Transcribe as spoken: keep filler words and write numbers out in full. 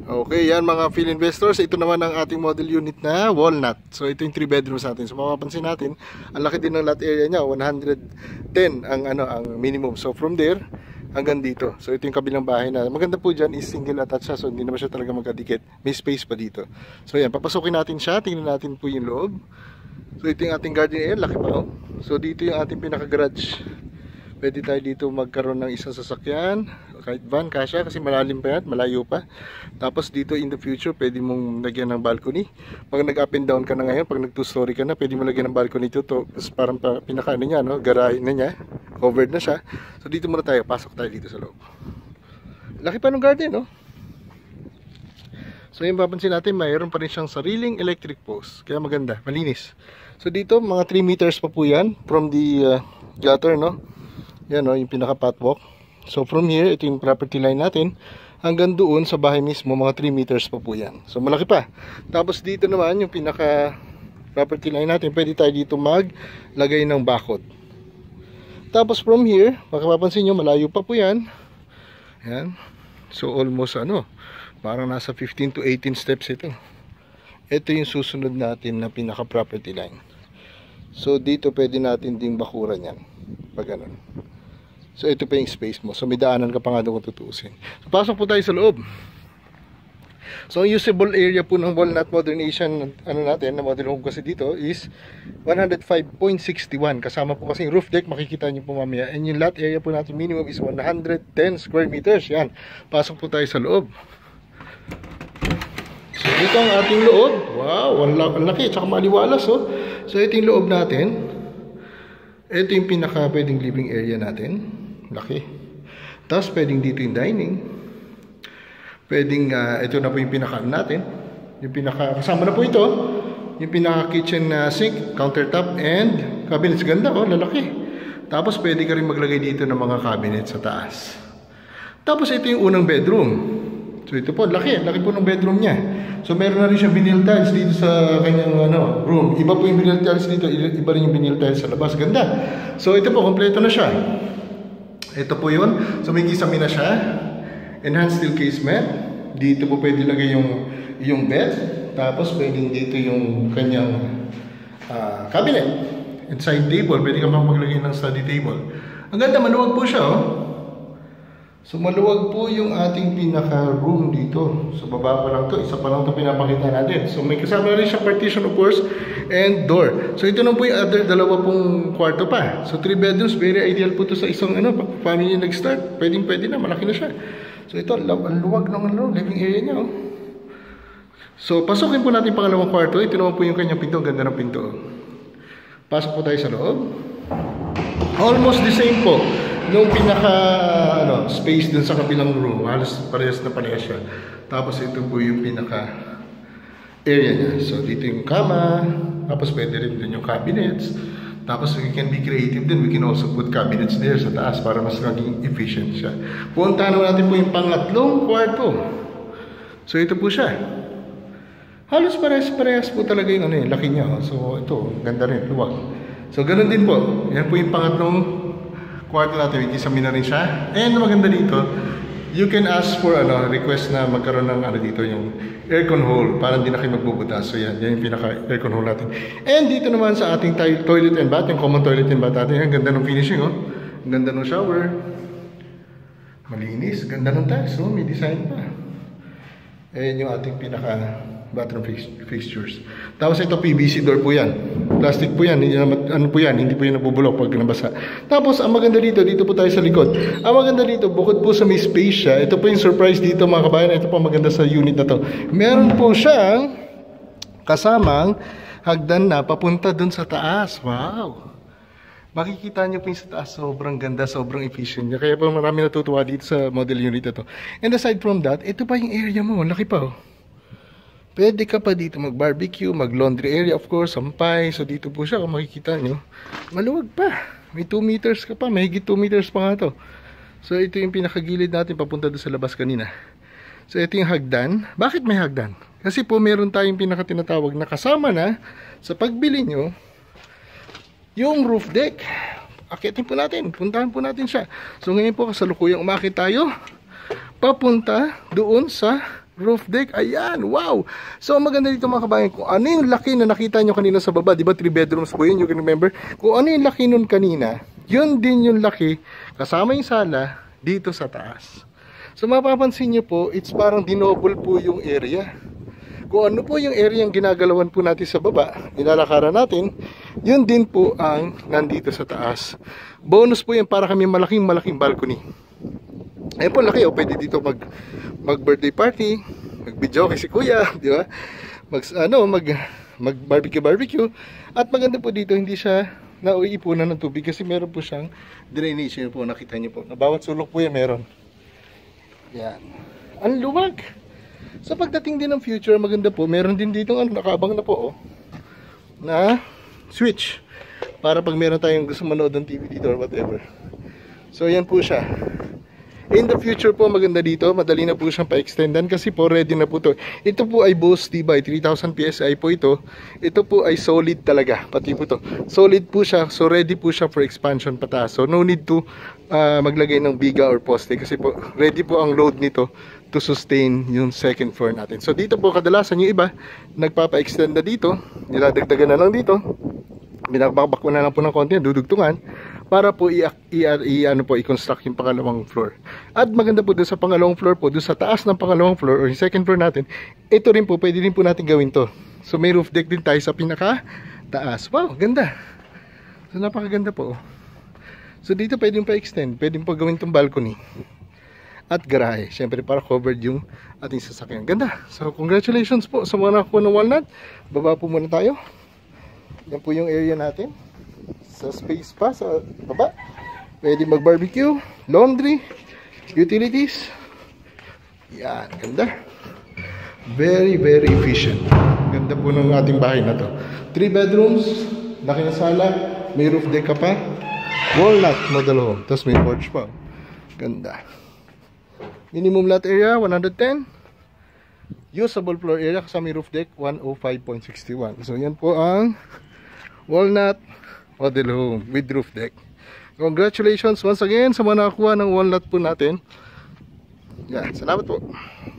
Okay, yan mga field investors. Ito naman ang ating model unit na walnut. So ito yung three bedrooms natin. So mapapansin natin, ang laki din ng lot area niya, one hundred ten ang ano ang minimum. So from there hanggang dito. So ito yung kabilang bahay na. Maganda po diyan is single attached siya. So hindi naman siya talaga magkadikit. May space pa dito. So yan, papasukin natin siya. Tingnan natin po yung loob. So ito yung ating garden area, laki pa oh. So dito yung ating pinaka garage. Pwede tayo dito magkaroon ng isang sasakyan, kahit van, kasya, kasi malalim pa yan, malayo pa. Tapos dito in the future, pwede mong lagyan ng balcony. Pag nag up and down ka na ngayon, pag nag two story ka na, pwede mo lagyan ng balcony dito. To, parang pa, pinaka ano niya, no? Garahe na niya, covered na siya. So dito muna tayo, pasok tayo dito sa loob. Laki pa ng garden, no? So yung papansin natin, mayroon pa rin siyang sariling electric post. Kaya maganda, malinis. So dito, mga three meters pa po yan from the uh, gutter, no? Yan o, yung pinaka patwalk. So from here, ito yung property line natin. Hanggang doon sa bahay mismo, mga three meters pa po yan. So malaki pa. Tapos dito naman, yung pinaka property line natin, pwede tayo dito maglagay ng bakod. Tapos from here, makapapansin nyo, malayo pa po yan. Yan. So almost ano, parang nasa fifteen to eighteen steps ito. Ito yung susunod natin na pinaka property line. So dito pwede natin ding bakuran yan. Pag ganun. So ito pa yung space mo. So may daanan ka pa nga doon kung tutuusin. So pasok po tayo sa loob. So ang usable area po ng walnut modernization ano natin, na model home kasi dito is one hundred five point six one. Kasama po kasi yung roof deck, makikita nyo po mamaya. And yung lot area po natin minimum is one hundred ten square meters. Yan. Pasok po tayo sa loob. So dito ang ating loob. Wow, ang laki. Tsaka maliwalas oh. So ito yung loob natin. Ito yung pinaka pwedeng living area natin. Laki. Tapos pwedeng dito yung dining. Pwedeng, uh, ito na po yung pinaka natin. Yung pinaka, kasama na po ito. Yung pinaka kitchen uh, sink, countertop, and cabinets. Ganda oh, lalaki. Tapos pwede ka rin maglagay dito ng mga cabinets sa taas. Tapos ito yung unang bedroom. So ito po, laki. Laki po ng bedroom niya. So meron na rin siyang vinyl tiles dito sa kanyang ano, room. Iba po yung vinyl tiles dito, iba rin yung vinyl tiles sa labas. Ganda. So ito po, kompleto na siya. Ito po yun. So may kisame na siya. Enhanced steel casement. Dito po pwede lagay yung, yung bed. Tapos pwedeng dito yung kanyang uh, cabinet. And side table. Pwede ka pang maglagay ng study table. Ang ganda, maluwag po siya oh. So maluwag po yung ating pinaka room dito. So baba pa lang to, isa pa lang to pinapakita natin. So may kasama na rin siya partition of course and door. So ito na po yung other dalawa pong kwarto pa. So three bedrooms, very ideal po to sa isang ano, family nag-start. Pwedeng pwede na, malaki na siya. So ito, ang luwag ng ano, living area niya oh. So pasukin po natin yung pangalawang kwarto. Ito naman po yung kanyang pinto, ganda ng pinto. Pasok po tayo sa loob. Almost the same po nung pinaka ano, space dun sa kabilang room. Halos parehas na parehas siya. Tapos ito po yung pinaka area niya. So dito yung kama. Tapos pwede rin dun yung cabinets. Tapos we can be creative din. We can also put cabinets there sa taas para mas maging efficient siya. Puntahan natin po yung pangatlong kwarto. So ito po siya. Halos parehas-parehas po talaga yung ano, yung laki niya. So ito, ganda rin, luwag. So ganun din po. Yan po yung pangatlong kwarto natin. Ikisami na rin siya. And maganda dito, you can ask for ano, request na magkaroon ng ano dito, yung aircon hole. Para hindi na kayo magbubutas. So yan, yan yung pinaka-aircon hole natin. And dito naman sa ating toilet and bath, yung common toilet and bath natin. Ang ganda ng finishing, oh. Ang ganda ng shower. Malinis. Ganda ng tiles, oh. May design pa. Ayan yung ating pinaka bathroom fix fixtures. Tapos ito P V C door po yan. Plastic po yan. Hindi naman, ano po yan. Hindi po yan nabubulok pag nabasa. Tapos ang maganda dito, dito po tayo sa likod. Ang maganda dito, bukod po sa may space siya, ito po yung surprise dito mga kabayan. Ito po maganda sa unit na to. Meron po siyang kasamang hagdan na papunta dun sa taas. Wow! Makikita nyo po yung sa taas, sobrang ganda, sobrang efficient niya. Kaya po marami natutuwa dito sa model unit na to. And aside from that, ito pa yung area mo. Laki pa oh. Pwede ka pa dito mag-barbecue, mag-laundry area, of course, sampay. So dito po siya, kung makikita nyo, maluwag pa. May two meters ka pa, may higit two meters pa nga to. So ito yung pinakagilid natin papunta doon sa labas kanina. So ito yung hagdan. Bakit may hagdan? Kasi po meron tayong pinakatinatawag na kasama na sa pagbili nyo, yung roof deck. Akitin po natin, puntahan po natin siya. So ngayon po kasalukuyang umakit tayo papunta doon sa roof deck. Ayan, wow. So maganda dito mga kabayan, kung ano yung laki na nakita nyo kanina sa baba, di ba three bedrooms po yun, you can remember, kung ano yung laki nun kanina, yun din yung laki kasama yung sala dito sa taas. So mapapansin nyo po, it's parang dinoble po yung area. Kung ano po yung area yung ginagalawan po natin sa baba, nilalakaran natin, yun din po ang nandito sa taas. Bonus po yan para kami malaking malaking balcony. Ayun po, laki. O, pwede dito mag, mag birthday party, mag video kay si kuya, di ba? Mag, ano, mag, mag barbecue barbecue. At maganda po dito, hindi siya nauiipunan ng tubig kasi meron po siyang drainage. Yun po, nakita niyo po. Na bawat sulok po yan meron. Yan. Ang luwag. Sa pagdating din ng future, maganda po. Meron din dito, ano, nakaabang na po, oh, na switch. Para pag meron tayong gusto manood ng T V dito or whatever. So, yan po siya. In the future po, maganda dito, madali na po siyang pa-extendan kasi po ready na po to. Ito po ay Bose tibay, three thousand P S I po ito. Ito po ay solid talaga, pati po to. Solid po siya, so ready po siya for expansion pataas. So no need to uh, maglagay ng biga or poste kasi po ready po ang load nito to sustain yung second floor natin. So dito po kadalasan yung iba, nagpapa-extend na dito, niladagdagan na lang dito. Binabakbak ko na lang po ng konti, dudugtungan para po i, i, i ano po i-construct yung pangalawang floor. At maganda po doon sa pangalawang floor po, doon sa taas ng pangalawang floor or yung second floor natin, ito rin po pwede rin po natin gawin to. So may roof deck din tayo sa pinaka taas. Wow, ganda. So napakaganda po. So dito pwede yung pa-extend, pwede po gawin tong balcony at garahe, syempre para covered yung ating sasakyan. Ganda. So congratulations po sa mga nakakuha ng walnut. Baba po muna tayo. Yan po yung area natin. Sa space pa sa baba, pwede mag barbecue, laundry, utilities. Yan, ganda. Very very efficient. Ganda po ng ating bahay na to. Three bedrooms, laki na sala, may roof deck ka pa, walnut model home, tapos may porch pa. Ganda. Minimum lot area one hundred ten, usable floor area kasama may roof deck one oh five point six one. So yan po ang walnut model home with roof deck. Congratulations once again sa mga nakakuha ng walnut po natin. Yan, salamat po.